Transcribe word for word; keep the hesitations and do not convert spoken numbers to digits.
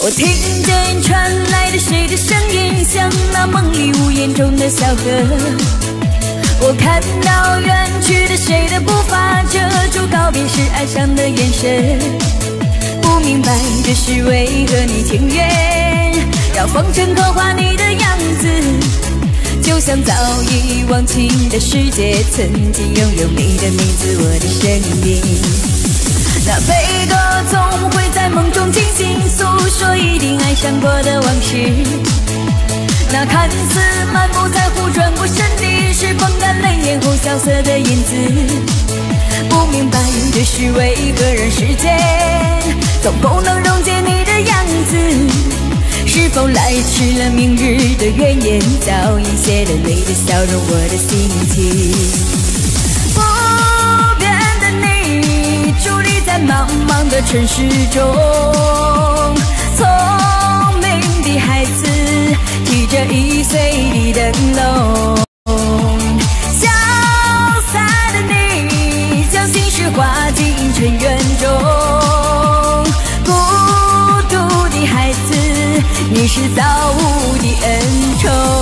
我听见传来的谁的声音，像那梦里屋檐中的小河。我看到远去的谁的步伐，遮住告别时哀伤的眼神。不明白这是为何，你情愿让风尘刻画你的样子，就像早已忘情的世界，曾经拥有你的名字，我的声音。那悲歌总会在梦中惊醒，诉说一定爱上过的往事。那看似满不在乎、转过身的，是风干泪眼后萧瑟的影子。不明白这是为何，人世间总不能溶解你的样子。是否来迟了明日的愿言，早已写了你的笑容，我的心情。不变的你，伫立在茫茫的城市中，聪明的孩子提着易碎的灯笼，潇洒的你将心事化进尘缘中，孤独的孩子，你是造物的恩宠。